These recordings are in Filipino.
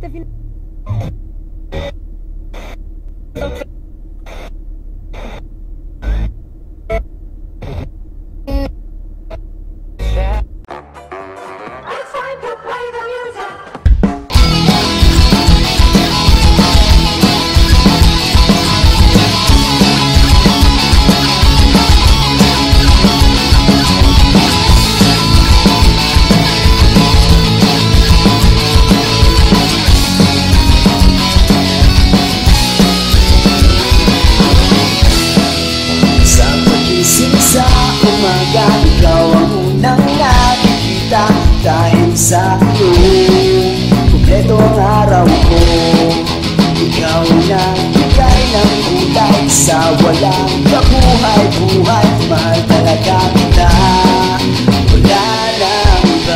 Sa iyo, kumpleto ang araw ko. Ikaw na bigay ng kulay sa walang kabuhay-buhay. Mahal talaga kita, wala nang iba.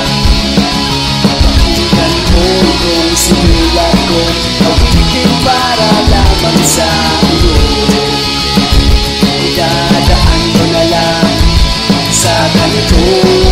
Pakinggan mo kung sinulat ko, awitin para lamang sa iyo. Idadaan ko na lang sa ganito.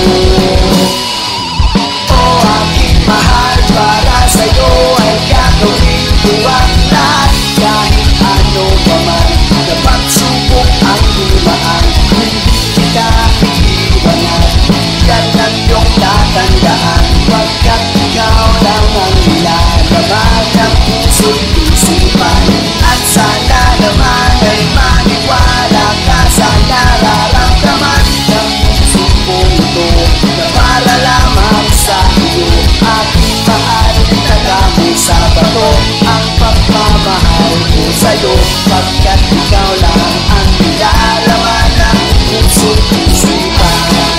Mahal, para sa'yo ay gagawin ko ang lahat. Kahit ano pa man na pagsubok ang dumaan, hindi kita iiwanan. Yan ang iyong tatandaan, pagkat ikaw lang ang nilalaman ng puso't isipan. At sana naman ay maniwala ka sa nararamdaman ng puso ko ito, na para lamang sa iyo. Aking mahal, nagamo sa bato ang pagmamahal ko sa'yo, pagkat ikaw lang ang nilalaman ng puso't isipan.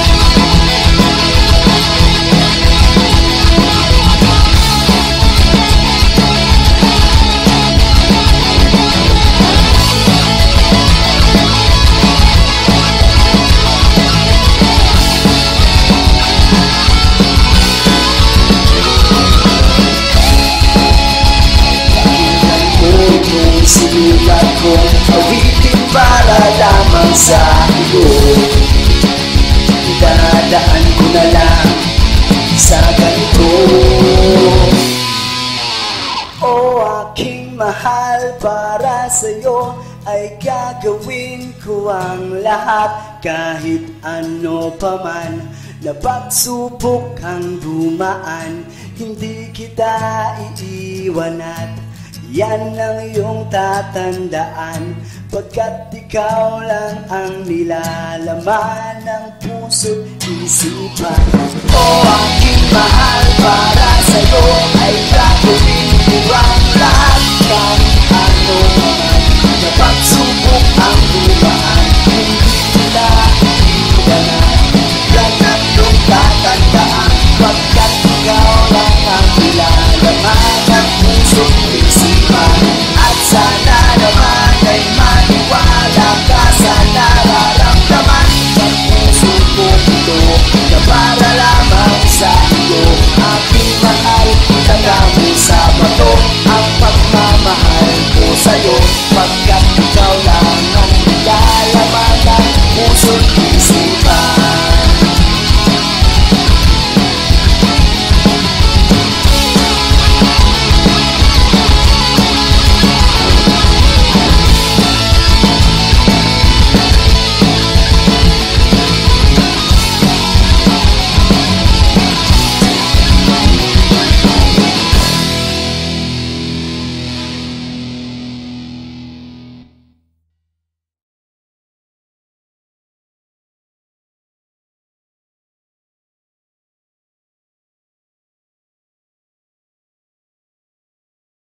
Sinulat ko, awitin para lamang sa iyo. Dadaan ko na lang sa ganito. O aking mahal, para sa'yo ay gagawin ko ang lahat. Kahit ano pa man na pagsubok ang dumaan, hindi kita iiwanan. Yan ang iyong tatandaan, pagkat ikaw lang ang nilalaman ng puso't isipan. O aking mahal, para sa'yo ay gagawin ko ang lahat. Kahit ano naman na pagsubok ang dumaan, hindi kita iiwanan. Yan ang iyong tatandaan, pagkat ikaw lang ang nilalaman ng puso't isipan. At sana naman ay maniwala ka sa nararamdaman ng puso ko ito, na para lamang sa iyo. Aking mahal, itagamo sa bato ang pagmamahal ko sa'yo.